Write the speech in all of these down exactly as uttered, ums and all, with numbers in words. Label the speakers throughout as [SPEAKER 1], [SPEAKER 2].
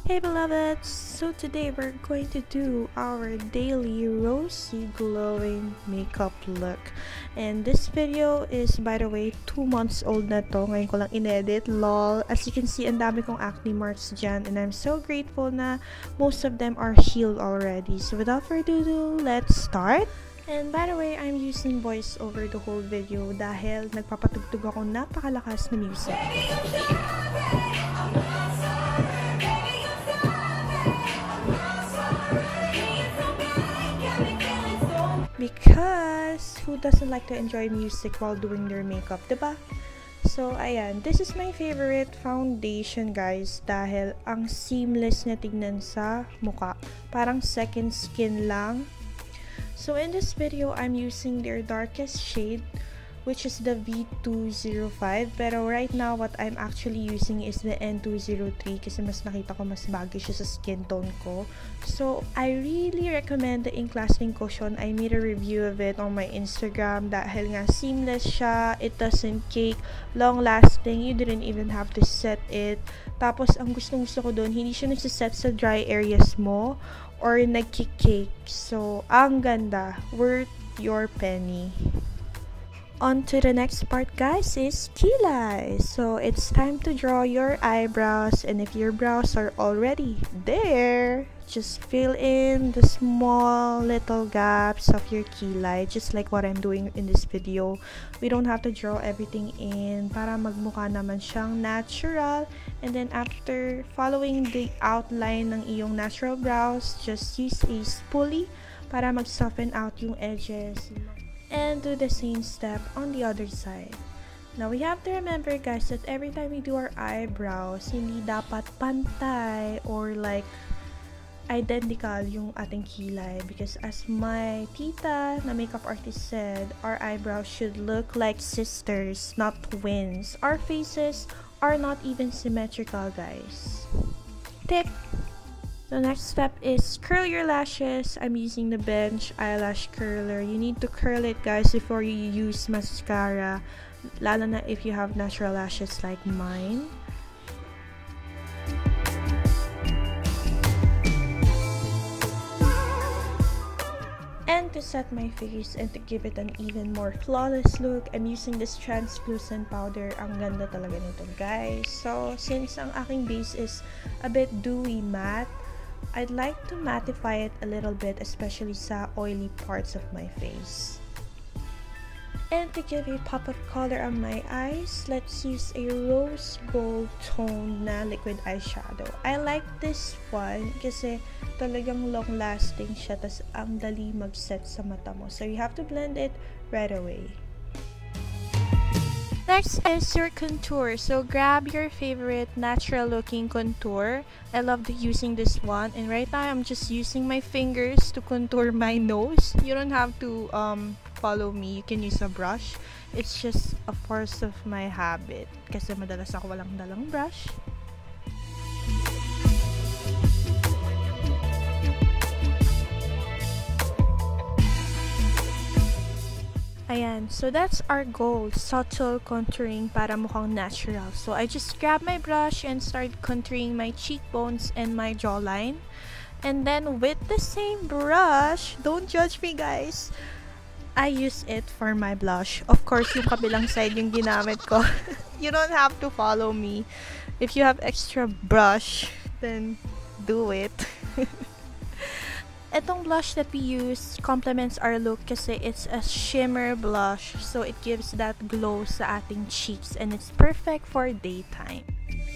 [SPEAKER 1] Hey beloveds! So today we're going to do our daily Rosy glowing makeup look. And this video is, by the way, two months old na to. Ngayon ko lang in-edit, lol. As you can see, ang dami kong acne marks dyan. And I'm so grateful na most of them are healed already. So without further ado, let's start! And by the way, I'm using voice over the whole video dahil nagpapatugtog ako napakalakas na music. Because who doesn't like to enjoy music while doing their makeup, diba? So, ayan. This is my favorite foundation, guys. Dahil ang seamless niya tignan sa mukha. Parang second skin lang. So, in this video, I'm using their darkest shade, which is the V two oh five. Pero right now, what I'm actually using is the N two oh three kasi mas nakita ko mas bagay siya sa skin tone ko. So, I really recommend the Inklasting Cushion. I made a review of it on my Instagram dahil nga seamless siya, it doesn't cake, long-lasting, you didn't even have to set it. Tapos, ang gustong-gusto ko doon, hindi siya nagsiset sa dry areas mo or nagki-cake. So, ang ganda. Worth your penny. On to the next part, guys, is kilay. So it's time to draw your eyebrows, and if your brows are already there, just fill in the small little gaps of your kilay, just like what I'm doing in this video. We don't have to draw everything in para magmukha naman siyang natural. And then after following the outline ng iyong natural brows, just use a spoolie para mag-soften out yung edges. And do the same step on the other side. Now, we have to remember, guys, that every time we do our eyebrows, hindi dapat pantay or like identical yung ating kilay. Because as my tita na makeup artist said, our eyebrows should look like sisters, not twins. Our faces are not even symmetrical, guys. Tip! The next step is curl your lashes. I'm using the Bench eyelash curler. You need to curl it, guys, before you use mascara, lalo na if you have natural lashes like mine. And to set my face and to give it an even more flawless look, I'm using this translucent powder. Ang ganda talaga nito, guys. So, since ang aking base is a bit dewy matte, I'd like to mattify it a little bit, especially sa oily parts of my face. And to give a pop of color on my eyes, let's use a rose gold tone na liquid eyeshadow. I like this one kasi talagang long lasting siya, tas ang dali mag-set sa mata mo. So you have to blend it right away. Next is your contour. So grab your favorite natural looking contour. I love using this one, and right now I'm just using my fingers to contour my nose. You don't have to um follow me. You can use a brush. It's just a force of my habit kasi madalas ako walang dalang brush. Ayan, so that's our goal, subtle contouring para mukhang natural. So I just grab my brush and start contouring my cheekbones and my jawline. And then with the same brush, don't judge me, guys, I use it for my blush. Of course, yung kabilang side yung ginamit ko. You don't have to follow me. If you have extra brush, then do it. Itong blush that we use complements our look kasi it's a shimmer blush, so it gives that glow sa ating cheeks and it's perfect for daytime.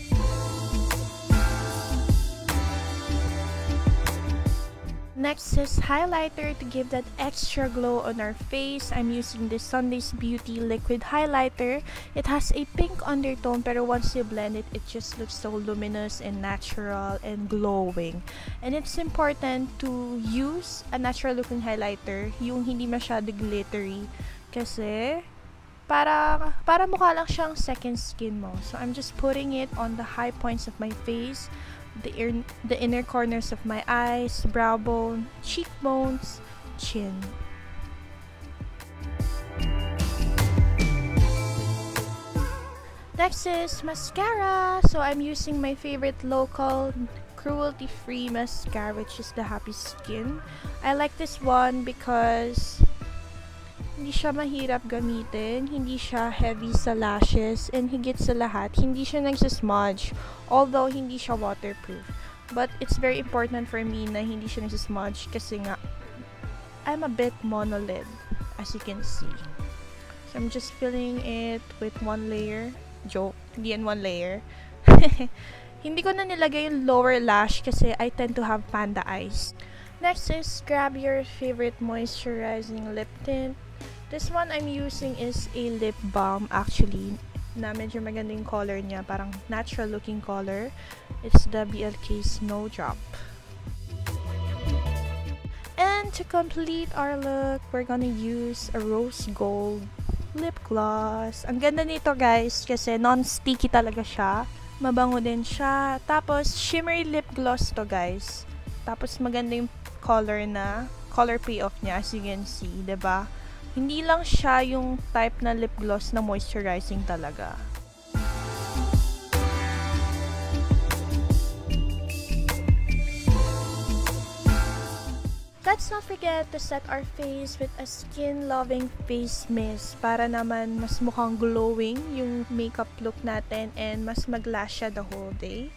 [SPEAKER 1] Next is highlighter to give that extra glow on our face. I'm using this Sunday's Beauty liquid highlighter. It has a pink undertone, pero once you blend it, it just looks so luminous and natural and glowing. And it's important to use a natural looking highlighter, yung hindi masyado glittery, kasi para, para mukha lang siyang second skin mo. So I'm just putting it on the high points of my face, the, ear, the inner corners of my eyes, brow bone, cheekbones, chin. Next is mascara. So I'm using my favorite local Cruelty-Free mascara, which is the Happy Skin. I like this one because hindi siya mahirap gamitin, hindi siya heavy sa lashes, and higit sa lahat, hindi siya nagsasmudge, although hindi siya waterproof. But it's very important for me na hindi siya nagsasmudge kasi nga, I'm a bit monolid, as you can see. So I'm just filling it with one layer. Joke, hindi yan one layer. Hindi ko na nilagay yung lower lash kasi I tend to have panda eyes. Next is grab your favorite moisturizing lip tint. This one I'm using is a lip balm actually, na medyo magandang color niya, parang natural looking color. It's the B L K Snowdrop. And to complete our look, we're gonna use a rose gold lip gloss. Ang ganda nito guys kasi non-sticky talaga siya. Mabango din siya. Tapos shimmery lip gloss to guys. Tapos maganda yung color na, color payoff niya as you can see, diba? Hindi lang siya yung type na lip gloss na moisturizing talaga. Let's not forget to set our face with a skin-loving face mist para naman mas mukhang glowing yung makeup look natin and mas mag-last siya the whole day.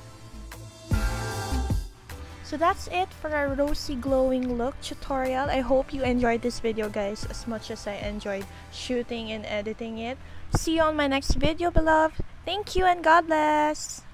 [SPEAKER 1] So that's it for our rosy glowing look tutorial. I hope you enjoyed this video guys as much as I enjoyed shooting and editing it. See you on my next video, beloved. Thank you and God bless!